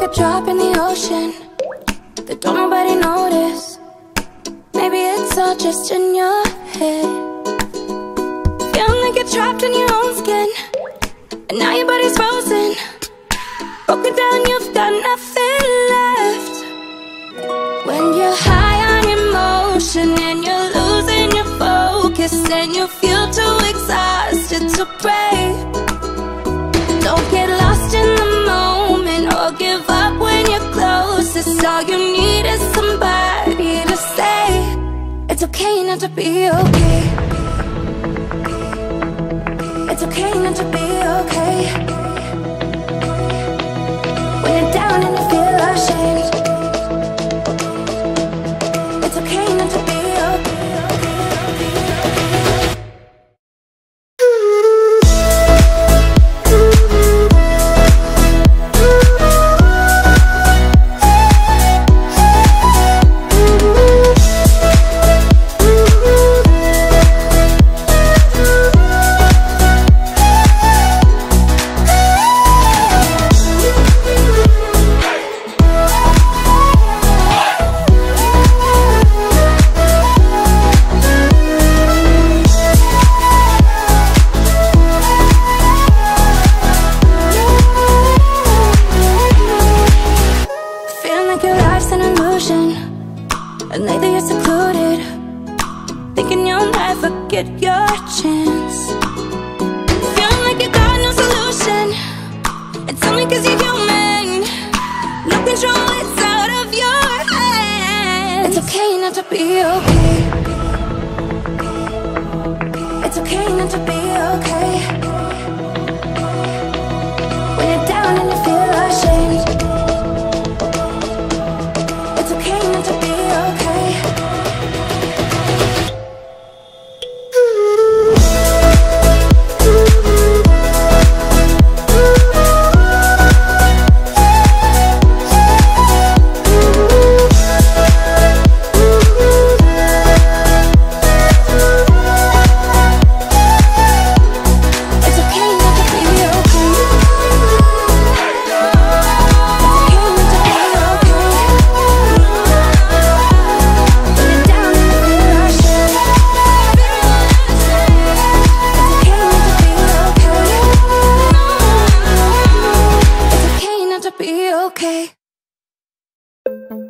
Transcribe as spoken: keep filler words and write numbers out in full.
a drop in the ocean that don't nobody notice. Maybe it's all just in your head. Feeling like you're trapped in your own skin, and now your body's frozen. Broken down, you've got nothing left. When you're high on emotion and you're losing your focus, and you feel too exhausted to pray, don't get lost in the moment or give up when you're closest. All you need is somebody to say it's okay not to be okay. It's okay not to be okay. When you're down and you feel ashamed, it's okay not to be okay. And lately you're secluded, thinking you'll never get your chance. Feeling like you got no solution. It's only cause you're human. No control, it's out of your hands. It's okay not to be okay. It's okay not to be okay. When you're down and you feel ashamed, it's okay not to be okay. Be okay.